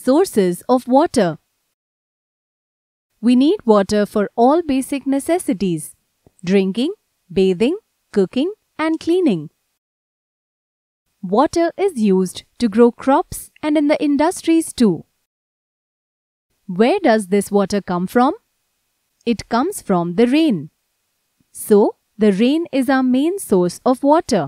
Sources of water. We need water for all basic necessities: drinking, bathing, cooking, and cleaning. Water is used to grow crops and in the industries too. Where does this water come from? It comes from the rain. So, the rain is our main source of water.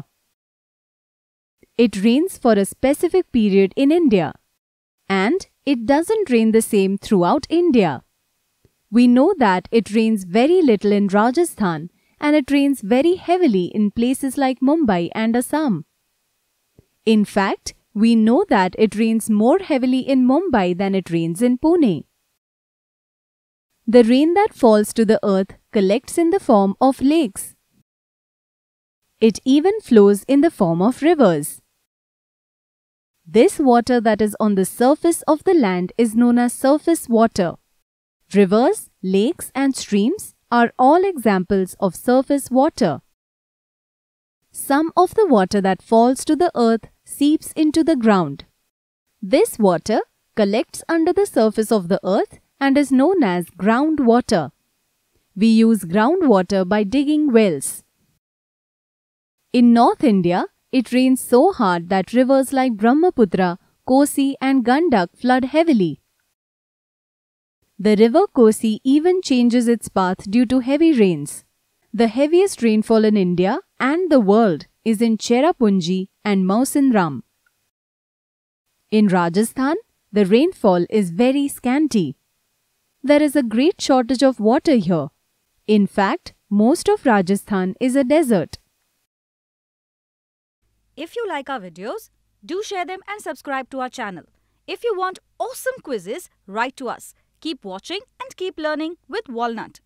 It rains for a specific period in India, and it doesn't rain the same throughout India. We know that it rains very little in Rajasthan and it rains very heavily in places like Mumbai and Assam. In fact, we know that it rains more heavily in Mumbai than it rains in Pune. The rain that falls to the earth collects in the form of lakes. It even flows in the form of rivers. This water that is on the surface of the land is known as surface water. Rivers, lakes, and streams are all examples of surface water. Some of the water that falls to the earth seeps into the ground. This water collects under the surface of the earth and is known as groundwater. We use groundwater by digging wells. In North India, it rains so hard that rivers like Brahmaputra, Kosi, and Gandak flood heavily. The river Kosi even changes its path due to heavy rains. The heaviest rainfall in India and the world is in Cherrapunji and Mausinram. In Rajasthan, the rainfall is very scanty. There is a great shortage of water here. In fact, most of Rajasthan is a desert. If you like our videos, do share them and subscribe to our channel. If you want awesome quizzes, write to us. Keep watching and keep learning with Walnut.